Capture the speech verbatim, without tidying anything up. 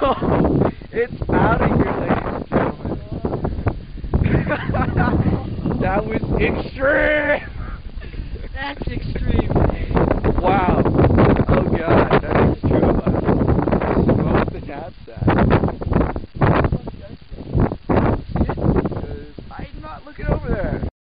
Oh, it's out of here, ladies and gentlemen. That was extreme. That's extreme. Wow.